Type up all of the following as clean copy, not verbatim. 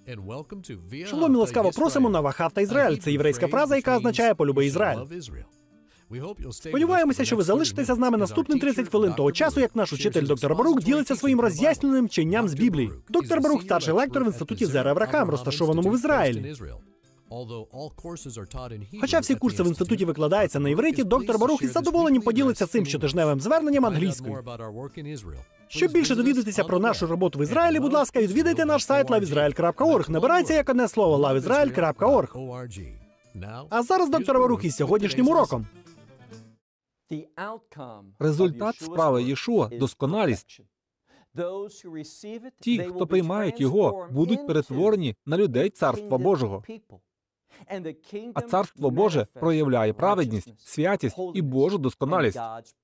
Шалом і ласкаво просимо на Вахавта Ізраїль. Це єврейська фраза, яка означає «полюби Ізраїль». Сподіваємося, що ви залишитеся з нами наступні 30 хвилин того часу, як наш учитель доктор Барух ділиться своїм роз'яснюваним вченням з Біблії. Доктор Барух – старший лектор в інституті Зера Авраам, розташованому в Ізраїлі. Хоча всі курси в інституті викладаються на івриті, доктор Барух із задоволенням поділиться цим щотижневим зверненням англійською. Щоб більше довідатися про нашу роботу в Ізраїлі, будь ласка, відвідайте наш сайт loveisrael.org. Набирається як одне слово loveisrael.org. А зараз доктор Барух із сьогоднішнім уроком. Результат справи Єшуа – досконалість. Ті, хто приймають його, будуть перетворені на людей Царства Божого. А Царство Боже проявляє праведність, святість і Божу досконалість.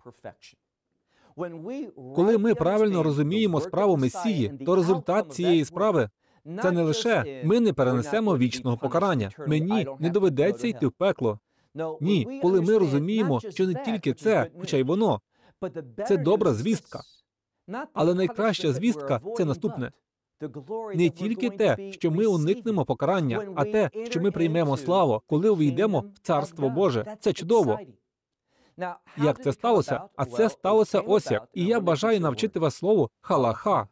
Коли ми правильно розуміємо справу Месії, то результат цієї справи – це не лише ми не перенесемо вічного покарання, мені не доведеться йти в пекло. Ні, коли ми розуміємо, що не тільки це, хоча й воно, це добра звістка. Але найкраща звістка – це наступне. Не тільки те, що ми уникнемо покарання, а те, що ми приймемо славу, коли увійдемо в Царство Боже. Це чудово. Як це сталося? А це сталося ось як. І я бажаю навчити вас слову «халаха».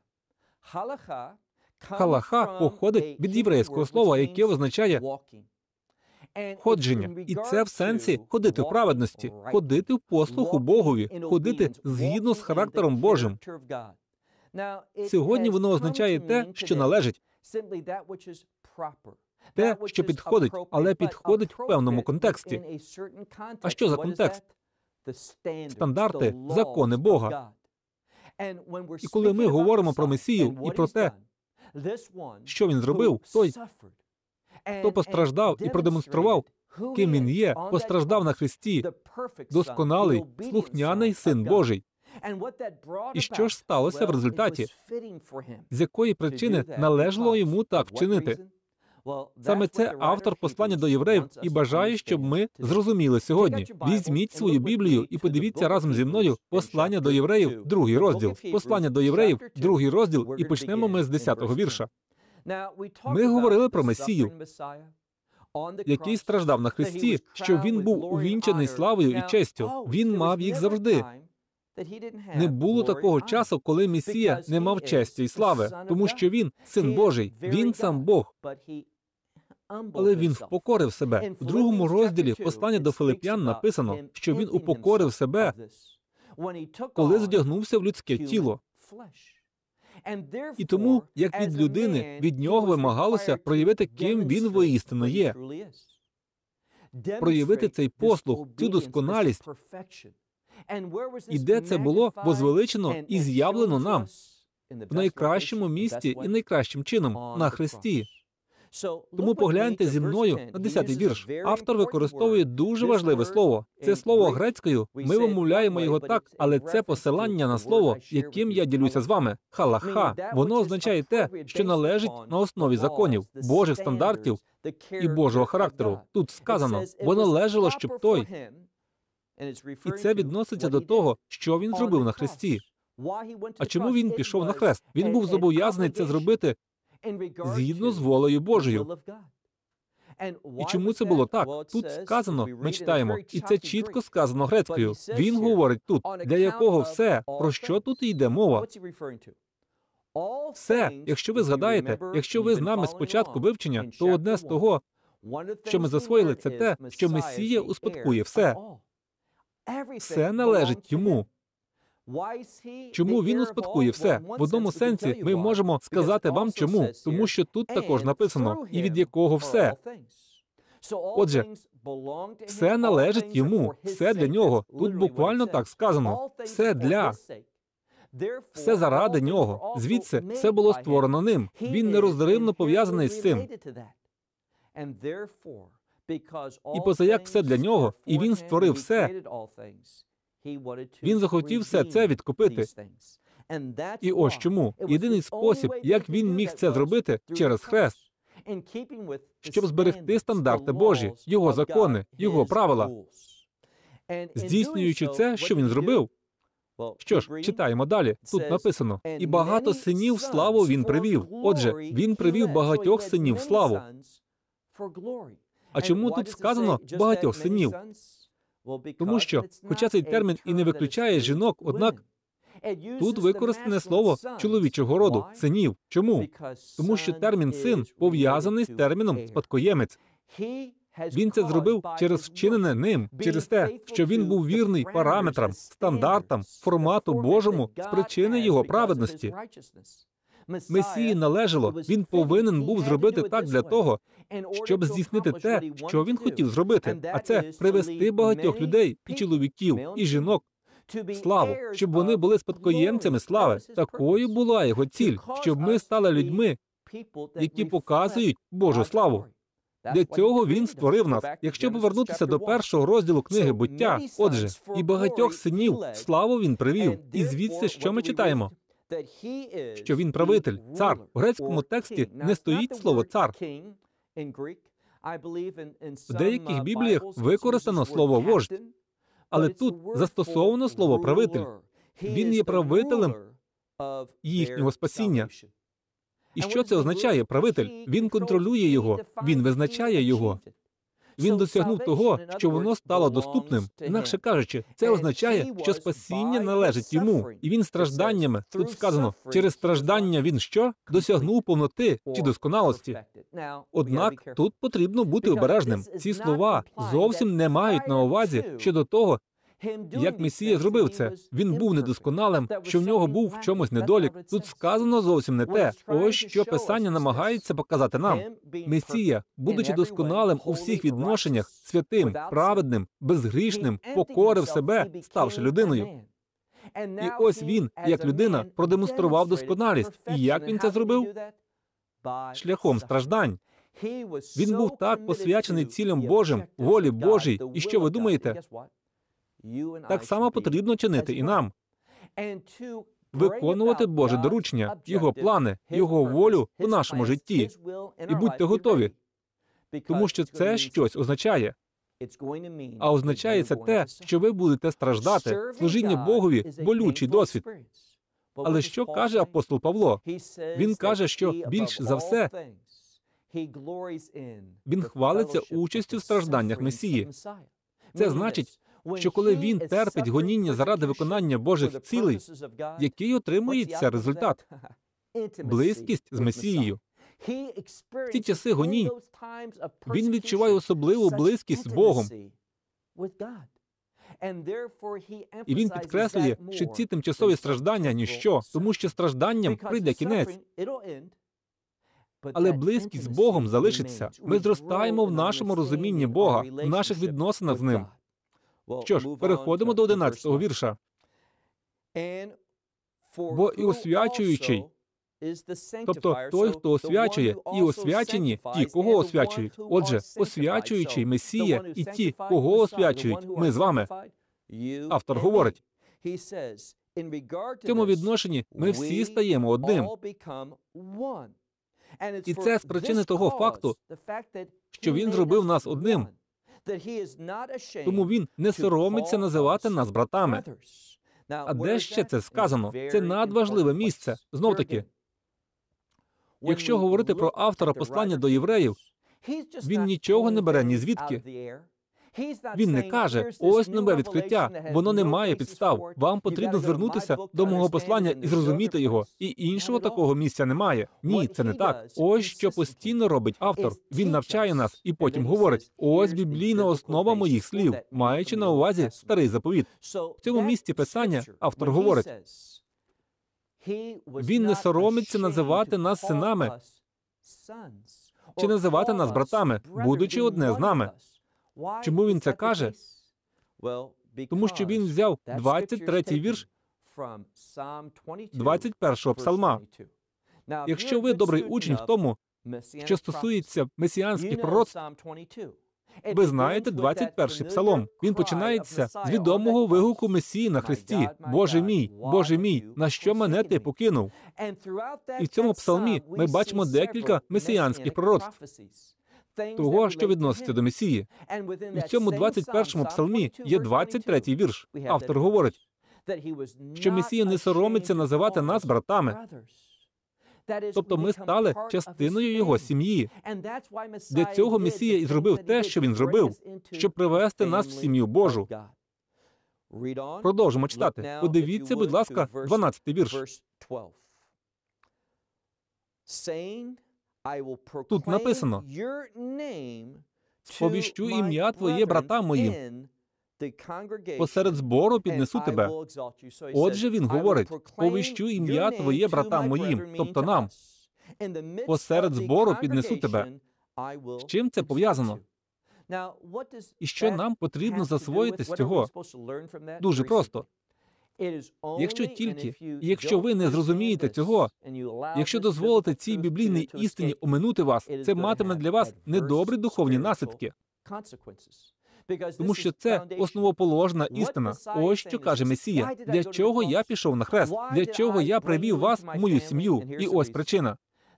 Халаха походить від єврейського слова, яке означає ходження. І це в сенсі ходити в праведності, ходити в послуху Богові, ходити згідно з характером Божим. Сьогодні воно означає те, що належить, те, що підходить, але підходить в певному контексті. А що за контекст? Стандарти, закони Бога. І коли ми говоримо про Месію і про те, що Він зробив, той, хто постраждав і продемонстрував, ким Він є, постраждав на хресті, досконалий, слухняний Син Божий. І що ж сталося в результаті? З якої причини належало йому так вчинити? Саме це автор послання до євреїв і бажає, щоб ми зрозуміли сьогодні. Візьміть свою Біблію і подивіться разом зі мною послання до євреїв, 2-й розділ. Послання до євреїв, 2-й розділ, і почнемо ми з 10-го вірша. Ми говорили про Месію, який страждав на хресті, що він був увінчаний славою і честю. Він мав їх завжди. Не було такого часу, коли Месія не мав честі і слави, тому що він – Син Божий, він сам Бог. Але він впокорив себе. У 2-му розділі послання до Филип'ян написано, що він упокорив себе, коли задягнувся в людське тіло. І тому, як від людини, від нього вимагалося проявити, ким він воістину є. Проявити цей послух, цю досконалість. І де це було возвеличено і з'явлено нам? В найкращому місці і найкращим чином – на хресті. Тому погляньте зі мною на 10-й вірш. Автор використовує дуже важливе слово. Це слово грецькою, ми вимовляємо його так, але це посилання на слово, яким я ділюся з вами. Халаха. Воно означає те, що належить на основі законів, Божих стандартів і Божого характеру. Тут сказано, бо належало, щоб той. І це відноситься до того, що він зробив на хресті. А чому він пішов на хрест? Він був зобов'язаний це зробити згідно з волею Божою. І чому це було так? Тут сказано, ми читаємо, і це чітко сказано грецькою. Він говорить тут, для якого все, про що тут йде мова? Все, якщо ви згадаєте, якщо ви з нами з початку вивчення, то одне з того, що ми засвоїли, це те, що Месія успадкує все. Все належить йому. Чому він успадкує все? В одному сенсі ми можемо сказати вам чому, тому що тут також написано, і від якого все. Отже, все належить йому, все для нього. Тут буквально так сказано. Все для. Все заради нього. Звідси все було створено ним. Він нерозривно пов'язаний з цим. І позаяк все для нього, і він створив все. Він захотів все це відкупити. І ось чому. Єдиний спосіб, як він міг це зробити, через хрест. Щоб зберегти стандарти Божі, його закони, його правила. Здійснюючи це, що він зробив? Що ж, читаємо далі. Тут написано: «І багато синів славу він привів». Отже, він привів багатьох синів в славу. А чому тут сказано «багатьох синів»? Тому що, хоча цей термін і не виключає жінок, однак тут використане слово чоловічого роду – синів. Чому? Тому що термін «син» пов'язаний з терміном «спадкоємець». Він це зробив через вчинене ним, через те, що він був вірний параметрам, стандартам, формату Божому з причини його праведності. Месії належало, він повинен був зробити так для того, щоб здійснити те, що він хотів зробити, а це привести багатьох людей, і чоловіків, і жінок, в славу, щоб вони були спадкоємцями слави. Такою була його ціль, щоб ми стали людьми, які показують Божу славу. Для цього він створив нас. Якщо повернутися до першого розділу книги «Буття», отже, і багатьох синів славу він привів. І звідси що ми читаємо? Що він правитель, цар. В грецькому тексті не стоїть слово «цар». В деяких бібліях використано слово «вождь», але тут застосовано слово «правитель». Він є правителем їхнього спасіння. І що це означає, правитель? Він контролює його, він визначає його. Він досягнув того, що воно стало доступним. Інакше кажучи, це означає, що спасіння належить йому. І він стражданнями, тут сказано, через страждання він що? Досягнув повноти чи досконалості. Однак тут потрібно бути обережним. Ці слова зовсім не мають на увазі щодо того, як Месія зробив це. Він був недосконалим, що в нього був в чомусь недолік. Тут сказано зовсім не те. Ось що Писання намагається показати нам. Месія, будучи досконалим у всіх відношеннях, святим, праведним, безгрішним, покорив себе, ставши людиною. І ось він, як людина, продемонстрував досконалість. І як він це зробив? Шляхом страждань. Він був так посвячений цілям Божим, волі Божій. І що ви думаєте? Так само потрібно чинити і нам. Виконувати Боже доручення, Його плани, Його волю в нашому житті. І будьте готові, тому що це щось означає. А означає це те, що ви будете страждати. Служіння Богові – болючий досвід. Але що каже апостол Павло? Він каже, що більш за все він хвалиться участю в стражданнях Месії. Це значить, що коли він терпить гоніння заради виконання Божих цілей, який отримується результат? Близькість з Месією. В ці часи гонінь він відчуває особливу близькість з Богом. І він підкреслює, що ці тимчасові страждання – ніщо, тому що стражданням прийде кінець. Але близькість з Богом залишиться. Ми зростаємо в нашому розумінні Бога, в наших відносинах з Ним. Що ж, переходимо до 11-го вірша. «Бо і освячуючий, тобто той, хто освячує, і освячені ті, кого освячують. Отже, освячуючий Месія і ті, кого освячують, ми з вами». Автор говорить, в цьому відношенні ми всі стаємо одним. І це з причини того факту, що Він зробив нас одним. Тому Він не соромиться називати нас братами. А де ще це сказано? Це надважливе місце. Знов-таки, якщо говорити про автора послання до євреїв, він нічого не бере ні звідки. Він не каже, ось нове відкриття, воно не має підстав. Вам потрібно звернутися до мого послання і зрозуміти його. І іншого такого місця немає. Ні, це не так. Ось що постійно робить автор. Він навчає нас і потім говорить, ось біблійна основа моїх слів, маючи на увазі старий заповіт. В цьому місці Писання автор говорить, він не соромиться називати нас синами чи називати нас братами, будучи одне з нами. Чому він це каже? Тому що він взяв 23-й вірш 21-го псалма. Якщо ви добрий учень в тому, що стосується месіанських пророцтв, ви знаєте 21-й псалом. Він починається з відомого вигуку Месії на хресті. Боже мій, на що мене ти покинув?» І в цьому псалмі ми бачимо декілька месіанських пророцтв, того, що відноситься до Месії. І в цьому 21-му псалмі є 23-й вірш. Автор говорить, що Месія не соромиться називати нас братами. Тобто ми стали частиною Його сім'ї. Для цього Месія і зробив те, що Він зробив, щоб привести нас в сім'ю Божу. Продовжимо читати. Подивіться, будь ласка, 12-й вірш. Тут написано: «Сповіщу ім'я Твоє братам моїм, посеред збору піднесу Тебе». Отже, він говорить: «Сповіщу ім'я Твоє братам моїм», тобто нам. «Посеред збору піднесу Тебе». З чим це пов'язано? І що нам потрібно засвоїти з цього? Дуже просто. Якщо ви не зрозумієте цього, якщо дозволите цій біблійній істині оминути вас, це матиме для вас недобрі духовні наслідки. Тому що це основоположна істина. Ось що каже Месія. Для чого я пішов на хрест? Для чого я привів вас в мою сім'ю? І ось причина.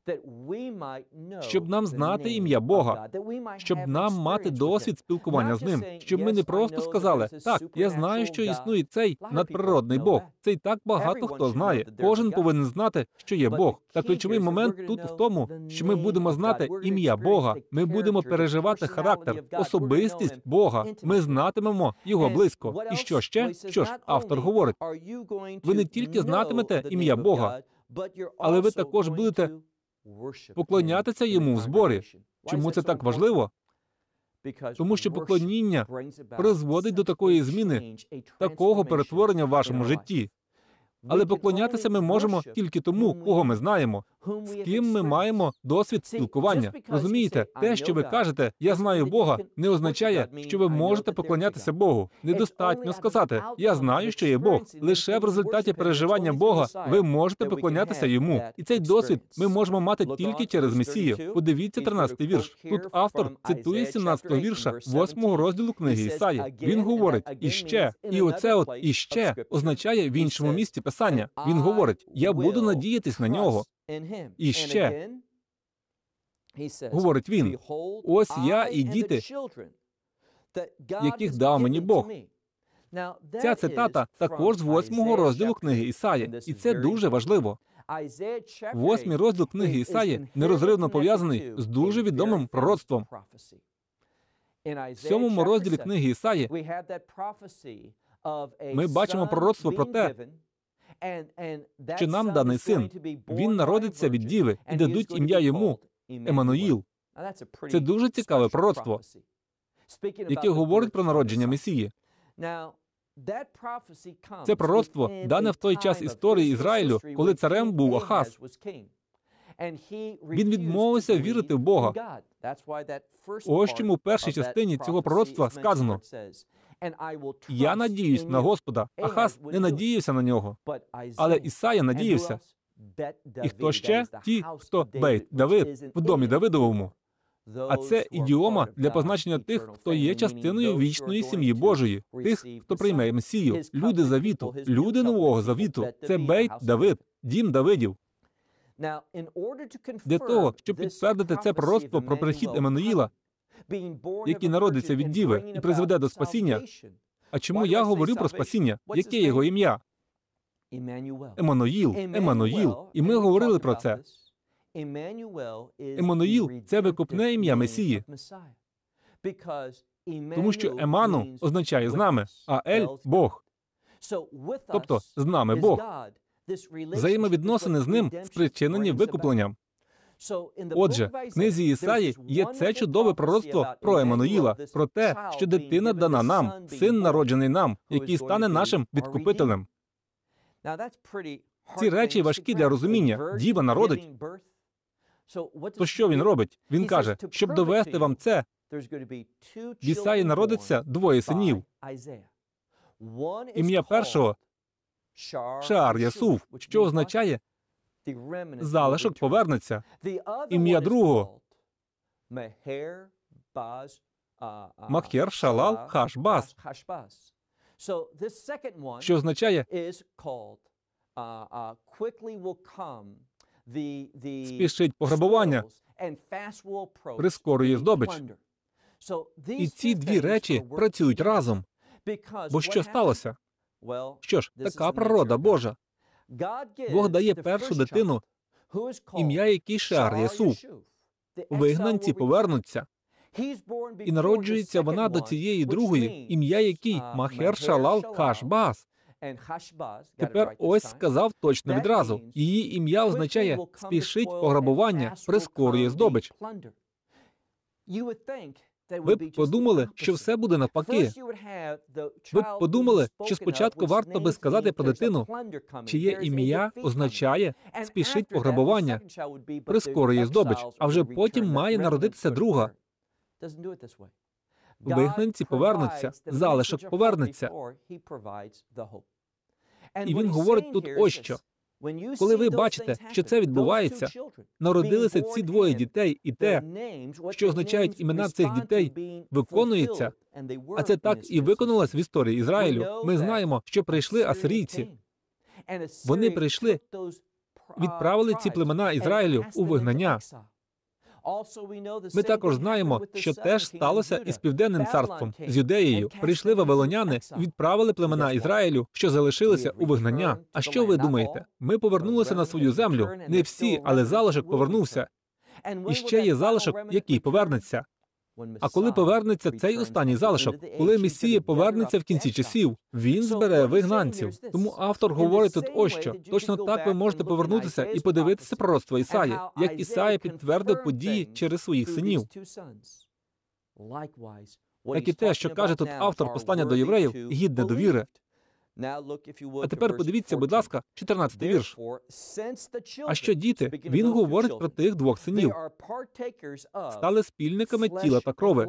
Щоб нам знати ім'я Бога, щоб нам мати досвід спілкування з Ним, щоб ми не просто сказали: «Так, я знаю, що існує цей надприродний Бог». Це й так багато хто знає. Кожен повинен знати, що є Бог. Та ключовий момент тут в тому, що ми будемо знати ім'я Бога, ми будемо переживати характер, особистість Бога, ми знатимемо Його близько. І що ще? Що ж, автор говорить: ви не тільки знатимете ім'я Бога, але ви також будете поклонятися Йому в зборі. Чому це так важливо? Тому що поклоніння призводить до такої зміни, такого перетворення в вашому житті. Але поклонятися ми можемо тільки тому, кого ми знаємо, з ким ми маємо досвід спілкування. Розумієте, те, що ви кажете «я знаю Бога», не означає, що ви можете поклонятися Богу. Недостатньо сказати «я знаю, що є Бог». Лише в результаті переживання Бога ви можете поклонятися Йому. І цей досвід ми можемо мати тільки через Месію. Подивіться 13-й вірш. Тут автор цитує 17-го вірша 8-го розділу книги Ісаї. Він говорить «іще». І оце от «іще» означає в іншому місці Писання. Він говорить «я буду надіятись на Нього». І ще, говорить він, ось я і діти, яких дав мені Бог. Ця цитата також з 8-го розділу книги Ісаї, і це дуже важливо. 8-й розділ книги Ісаї нерозривно пов'язаний з дуже відомим пророцтвом. В 7-му розділі книги Ісаї ми бачимо пророцтво про те, що нам даний син, він народиться від діви, і дадуть ім'я йому Еммануїл. Це дуже цікаве пророцтво, яке говорить про народження Месії. Це пророцтво дане в той час історії Ізраїлю, коли царем був Ахаз. Він відмовився вірити в Бога. Ось чому в першій частині цього пророцтва сказано: «Я надіюсь на Господа». Ахаз не надіявся на нього, але Ісая надіявся. І хто ще? Ті, хто Бейт Давид, в домі Давидовому. А це ідіома для позначення тих, хто є частиною вічної сім'ї Божої, тих, хто прийме Месію, люди Завіту, люди Нового Завіту. Це Бейт Давид, дім Давидів. Для того, щоб підтвердити це пророцтво про прихід Еммануїла, який народиться від діви і призведе до спасіння. А чому я говорю про спасіння? Яке його ім'я? Еммануїл, Еммануїл. І ми говорили про це. Еммануїл – це викупне ім'я Месії. Тому що Еману означає «з нами», а Ель – Бог. Тобто, з нами Бог. Взаємовідносини з ним спричинені викупленням. Отже, в книзі Ісаї є це чудове пророцтво про Еммануїла, про те, що дитина дана нам, син народжений нам, який стане нашим відкупителем. Ці речі важкі для розуміння. Діва народить. То що він робить? Він каже, щоб довести вам це, в Ісаї народиться двоє синів. Ім'я першого – Шаар Ясув, що означає «залишок повернеться». Ім'я другого – Махер Шалал Хаш-Баз, що означає «спішить пограбування, прискорює здобич». І ці дві речі працюють разом. Бо що сталося? Що ж, така природа Божа. Бог дає першу дитину, ім'я якій Шеар Ясув. Вигнанці повернуться. І народжується вона до цієї другої, ім'я якій Махер Шалал Хашбаз. Тепер ось сказав точно відразу. Її ім'я означає «спішить пограбування, прискорює здобич». Ви б подумали, що все буде навпаки. Ви б подумали, що спочатку варто би сказати про дитину, чиє ім'я означає «спішить пограбування, прискорює здобич», а вже потім має народитися друга. Вигнанці повернуться, залишок повернеться. І він говорить тут ось що. Коли ви бачите, що це відбувається, народилися ці двоє дітей, і те, що означають імена цих дітей, виконується, а це так і виконалось в історії Ізраїлю. Ми знаємо, що прийшли асирійці. Вони прийшли, відправили ці племена Ізраїлю у вигнання. Ми також знаємо, що теж сталося із Південним царством, з Юдеєю. Прийшли вавилоняни, відправили племена Ізраїлю, що залишилися у вигнання. А що ви думаєте? Ми повернулися на свою землю. Не всі, але залишок повернувся. І ще є залишок, який повернеться. А коли повернеться цей останній залишок, коли Месія повернеться в кінці часів, він збере вигнанців. Тому автор говорить тут ось що. Точно так ви можете повернутися і подивитися пророцтво Ісаї, як Ісая підтвердив події через своїх синів. Як і те, що каже тут автор послання до євреїв, гідне довіри. А тепер подивіться, будь ласка, 14-й вірш. А що діти? Він говорить про тих двох синів. Стали спільниками тіла та крови.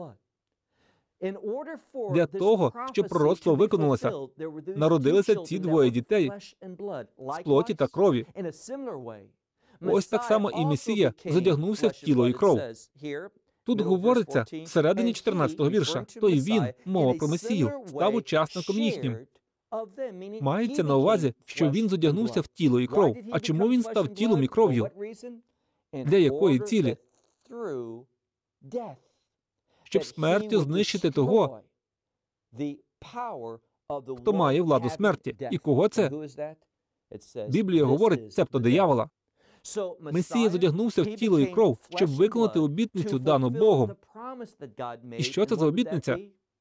Для того, щоб пророцтво виконалося, народилися ці двоє дітей з плоті та крові. Ось так само і Месія зодягнувся в тіло і кров. Тут говориться всередині 14-го вірша. Той він, мова про Месію, став учасником їхнім. Мається на увазі, що він зодягнувся в тіло і кров. А чому він став тілом і кров'ю? Для якої цілі? Щоб смертю знищити того, хто має владу смерті. І кого це? Біблія говорить, цебто диявола. Месія зодягнувся в тіло і кров, щоб виконати обітницю, дану Богом. І що це за обітниця?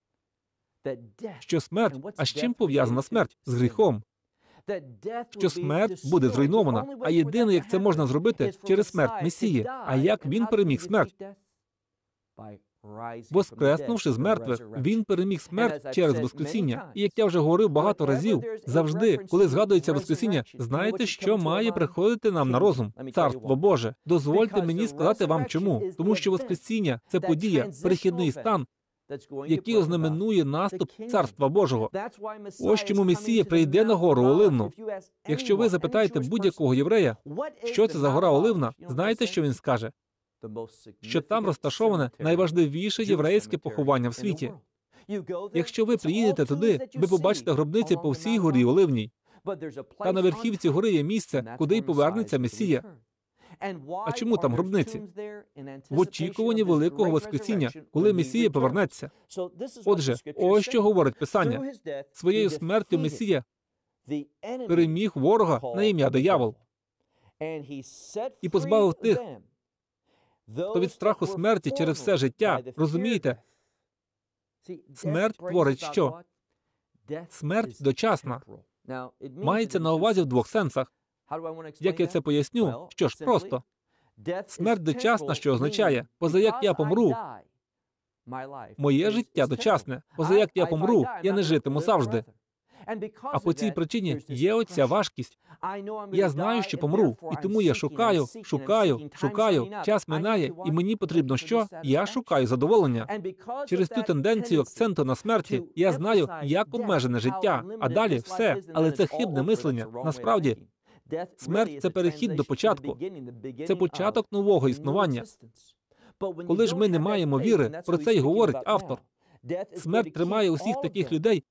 Що смерть, а з чим пов'язана смерть? З гріхом. Що смерть буде зруйнована. А єдине, як це можна зробити, через смерть Месії. А як він переміг смерть? Воскреснувши з мертвих, він переміг смерть через Воскресіння. І як я вже говорив багато разів, завжди, коли згадується Воскресіння, знаєте, що має приходити нам на розум? Царство Боже. Дозвольте мені сказати вам чому. Тому що Воскресіння – це подія, перехідний стан, який ознаменує наступ Царства Божого. Ось чому Месія прийде на гору Оливну. Якщо ви запитаєте будь-якого єврея, що це за гора Оливна, знаєте, що він скаже? Що там розташоване найважливіше єврейське поховання в світі. Якщо ви приїдете туди, ви побачите гробниці по всій горі Оливній. Та на верхівці гори є місце, куди й повернеться Месія. А чому там гробниці? В очікуванні великого Воскресіння, коли Месія повернеться. Отже, ось що говорить Писання. Своєю смертю Месія переміг ворога на ім'я диявол і позбавив тих, хто від страху смерті через все життя. Розумієте? Смерть творить що? Смерть дочасна. Мається на увазі в двох сенсах. Як я це поясню? Що ж, просто. Смерть дочасна, що означає, позаяк я помру, моє життя дочасне. Позаяк я помру, я не житиму завжди. А по цій причині є оця важкість. Я знаю, що помру, і тому я шукаю. Час минає, і мені потрібно що? Я шукаю задоволення. Через цю тенденцію акценту на смерті я знаю, як обмежене життя, а далі все. Але це хибне мислення. Насправді, смерть – це перехід до початку. Це початок нового існування. Коли ж ми не маємо віри, про це й говорить автор. Смерть тримає усіх таких людей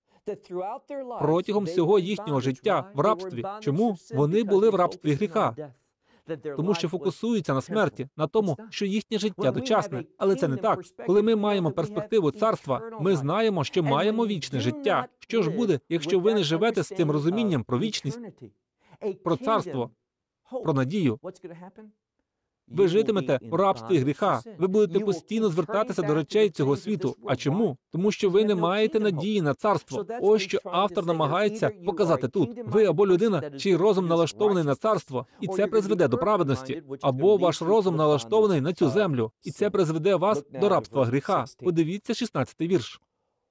протягом всього їхнього життя в рабстві. Чому? Вони були в рабстві гріха. тому що фокусуються на смерті, на тому, що їхнє життя дочасне. Але це не так. Коли ми маємо перспективу царства, ми знаємо, що маємо вічне життя. Що ж буде, якщо ви не живете з цим розумінням про вічність, про царство, про надію? Ви житимете у рабстві гріха. Ви будете постійно звертатися до речей цього світу. А чому? Тому що ви не маєте надії на царство. Ось що автор намагається показати тут. Ви або людина, чий розум налаштований на царство, і це призведе до праведності, або ваш розум налаштований на цю землю, і це призведе вас до рабства гріха. Подивіться 16-й вірш.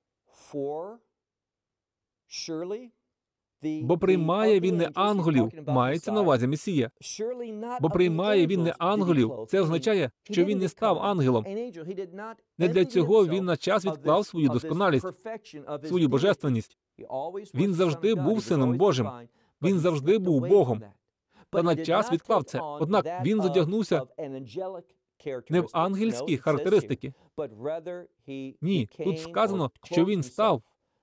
Бо приймає він не ангелів, мається на увазі Месія. Бо приймає він не ангелів, це означає, що він не став ангелом. Не для цього він на час відклав свою досконалість, свою божественність. Він завжди був Сином Божим. Він завжди був Богом. Та на час відклав це. Однак він задягнувся не в ангельські характеристики. Ні, тут сказано, що він став.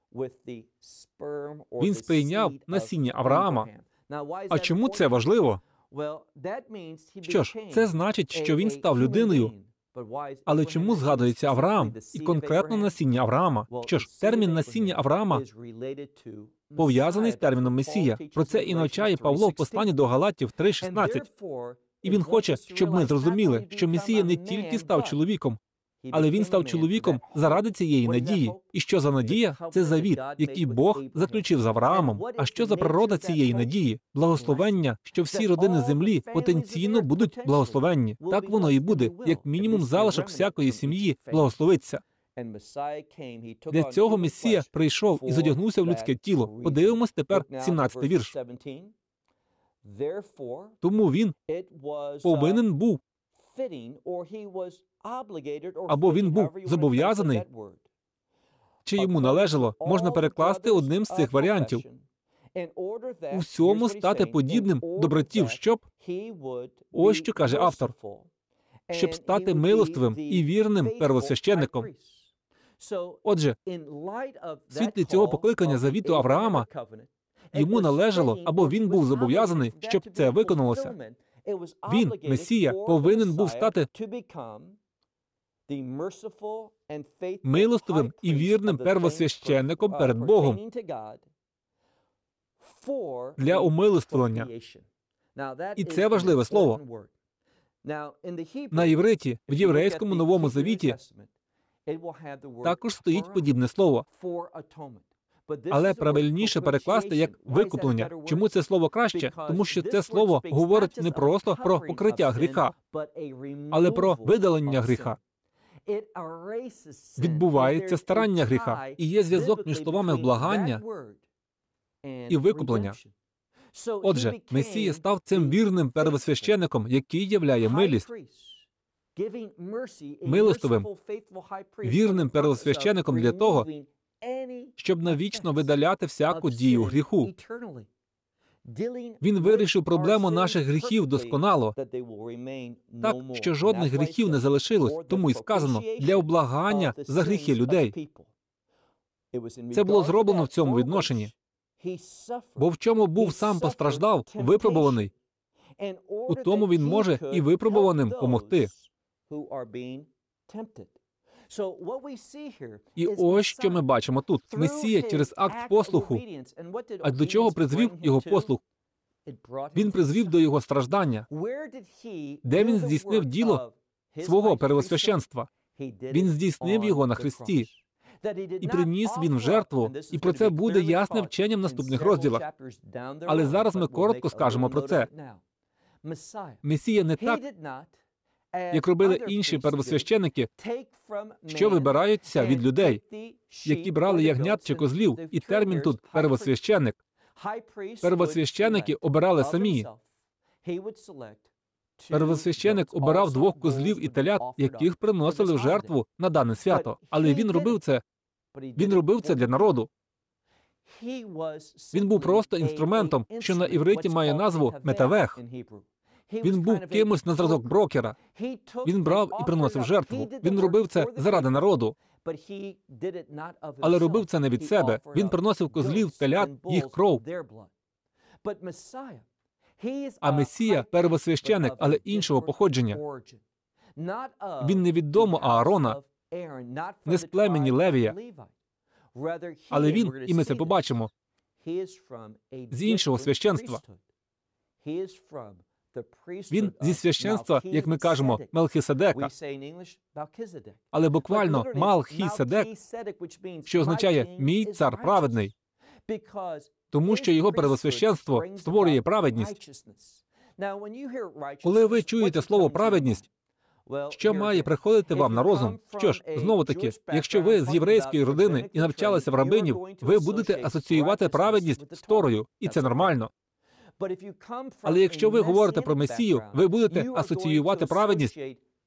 Він сприйняв насіння Авраама. А чому це важливо? Що ж, це значить, що він став людиною. Але чому згадується Авраам і конкретно насіння Авраама? Що ж, термін насіння Авраама пов'язаний з терміном Месія. Про це і навчає Павло в посланні до Галатів 3:16. І він хоче, щоб ми зрозуміли, що Месія не тільки став чоловіком, але він став чоловіком заради цієї надії. І що за надія? Це завіт, який Бог заключив з Авраамом. А що за природа цієї надії? Благословення, що всі родини землі потенційно будуть благословенні. Так воно і буде, як мінімум залишок всякої сім'ї благословиться. Для цього Месія прийшов і задягнувся в людське тіло. Подивимось тепер 17-й вірш. Тому він повинен був, або він був зобов'язаний, чи йому належало, можна перекласти одним з цих варіантів. У всьому стати подібним до братів, щоб, ось що каже автор, щоб стати милостивим і вірним первосвященником. Отже, в світлі цього покликання завіту Авраама йому належало, або він був зобов'язаний, щоб це виконалося. Він, Месія, повинен був стати милостивим і вірним первосвященником перед Богом для умилостивлення. І це важливе слово. На івриті, в єврейському Новому Завіті, також стоїть подібне слово. Але правильніше перекласти як «викуплення». Чому це слово краще? Тому що це слово говорить не просто про покриття гріха, але про видалення гріха. Відбувається старання гріха, і є зв'язок між словами «вблагання» і «викуплення». Отже, Месія став цим вірним первосвященником, який являє милість. Милостивим, вірним первосвященником для того, щоб навічно видаляти всяку дію гріху. Він вирішив проблему наших гріхів досконало, так, що жодних гріхів не залишилось, тому й сказано, для облагання за гріхи людей. Це було зроблено в цьому відношенні. Бо в чому був сам постраждав, випробуваний, у тому він може і випробуваним помогти. І ось що ми бачимо тут. Месія через акт послуху. А до чого призвів його послух? Він призвів до його страждання. Де він здійснив діло свого первосвященства? Він здійснив його на Христі. І приніс він в жертву, і про це буде ясне вчення в наступних розділах. Але зараз ми коротко скажемо про це. Месія не так, як робили інші первосвященники, що вибираються від людей, які брали ягнят чи козлів, і термін тут «первосвященник». Первосвященники обирали самі. Первосвященник обирав 2 козлів і телят, яких приносили в жертву на дане свято. Але він робив це для народу. Він був просто інструментом, що на івриті має назву «метавех». Він був кимось на зразок брокера. Він брав і приносив жертву. Він робив це заради народу. Але робив це не від себе. Він приносив козлів, телят, їх кров. А Месія – первосвященик, але іншого походження. Він не від дому Аарона, не з племені Левія. Але він, і ми це побачимо, з іншого священства. Він зі священства, як ми кажемо, Мелхиседека. Але буквально Малхіседек, що означає «мій цар праведний», тому що його первосвященство створює праведність. Коли ви чуєте слово «праведність», що має приходити вам на розум? Що ж, знову-таки, якщо ви з єврейської родини і навчалися в рабинів, ви будете асоціювати праведність з Торою, і це нормально. Але якщо ви говорите про Месію, ви будете асоціювати праведність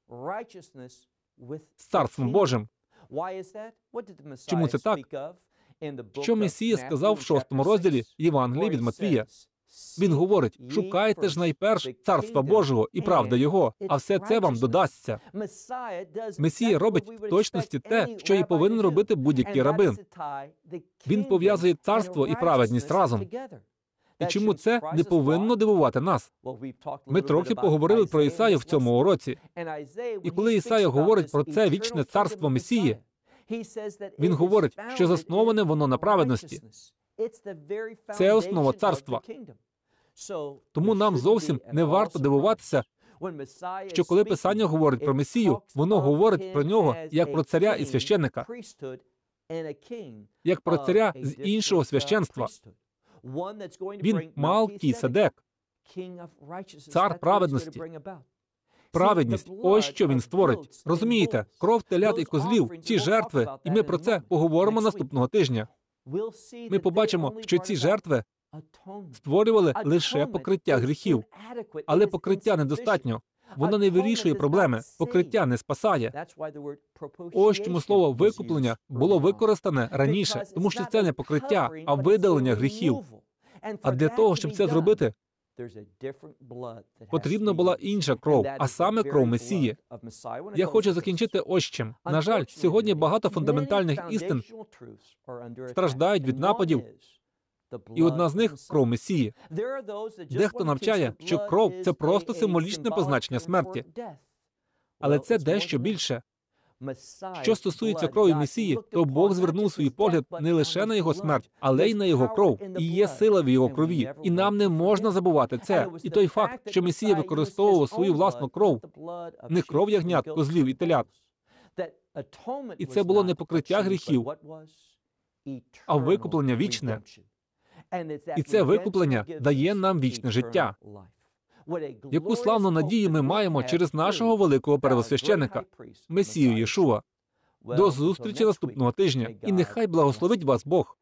з Царством Божим. Чому це так? Що Месія сказав в 6 розділі Євангелії від Матвія? Він говорить, шукайте ж найперш Царства Божого і правди Його, а все це вам додасться. Месія робить в точності те, що і повинен робити будь-який рабин. Він пов'язує царство і праведність разом. І чому це не повинно дивувати нас? Ми трохи поговорили про Ісаю в цьому уроці. І коли Ісая говорить про це вічне царство Месії, він говорить, що засноване воно на праведності. Це основа царства. Тому нам зовсім не варто дивуватися, що коли Писання говорить про Месію, воно говорить про нього як про царя і священника, як про царя з іншого священства. Він Малхіседек, цар праведності. Праведність – ось що він створить. Розумієте, кров телят і козлів, ці жертви, і ми про це поговоримо наступного тижня. Ми побачимо, що ці жертви створювали лише покриття гріхів. Але покриття недостатньо. Воно не вирішує проблеми. Покриття не спасає. Ось чому слово «викуплення» було використане раніше, тому що це не покриття, а видалення гріхів. А для того, щоб це зробити, потрібна була інша кров, а саме кров Месії. Я хочу закінчити ось чим. На жаль, сьогодні багато фундаментальних істин страждають від нападів, і одна з них – кров Месії. Дехто навчає, що кров – це просто символічне позначення смерті. Але це дещо більше. Що стосується крові Месії, то Бог звернув свій погляд не лише на його смерть, але й на його кров. І є сила в його крові. І нам не можна забувати це. І той факт, що Месія використовував свою власну кров, не кров ягнят, козлів і телят. І це було не покриття гріхів, а викуплення вічне. І це викуплення дає нам вічне життя. Яку славну надію ми маємо через нашого великого первосвященика, Месію Єшуа. До зустрічі наступного тижня. І нехай благословить вас Бог.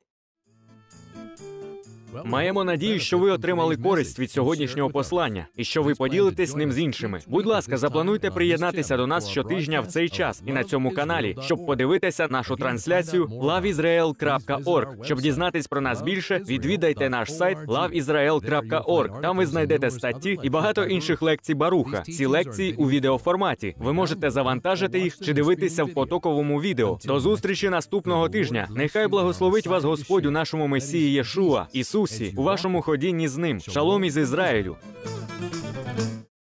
Маємо надію, що ви отримали користь від сьогоднішнього послання і що ви поділитесь ним з іншими. Будь ласка, заплануйте приєднатися до нас щотижня в цей час і на цьому каналі, щоб подивитися нашу трансляцію loveisrael.org. Щоб дізнатись про нас більше, відвідайте наш сайт loveisrael.org. Там ви знайдете статті і багато інших лекцій Баруха. Ці лекції у відеоформаті. Ви можете завантажити їх чи дивитися в потоковому відео. До зустрічі наступного тижня. Нехай благословить вас Господь у нашому Месії Єшуа, Ісусі, у вашому ходінні з Ним. Шалом із Ізраїлю!